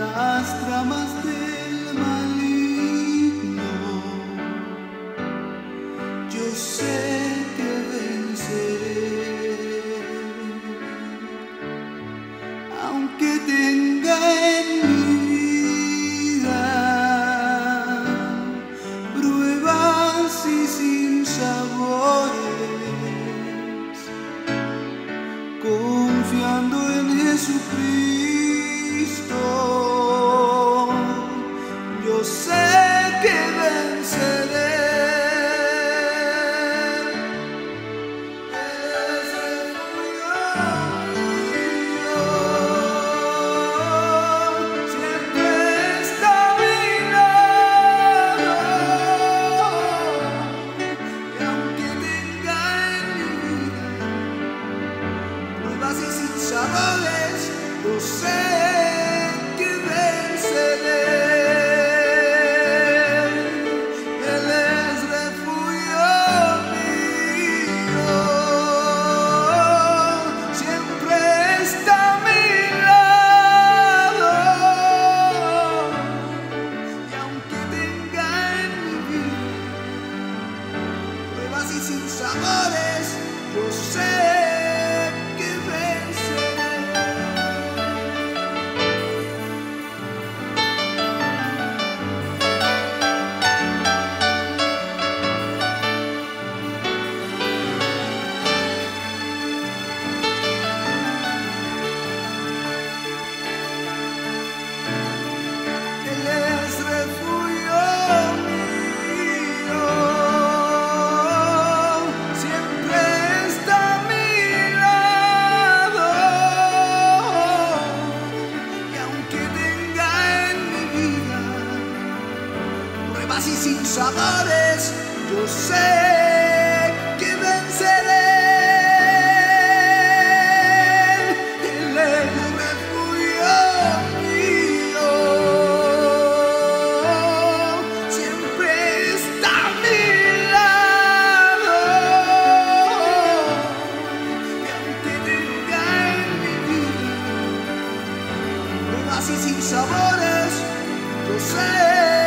las tramas del maligno. Yo sé que venceré, aunque tenga en mi vida pruebas y sinsabores, confiando en Jesucristo. Yo sé que venceré. Yo sé que venceré. Él es refugio mío, siempre está a mi lado. Y aunque tenga en mi vida pruebas y sinsabores, yo sé. Y sin sabores, yo sé que venceré. Él es un refugio mío, siempre está a mi lado. Y aunque tenga en mi vida pruebas y sin sabores, yo sé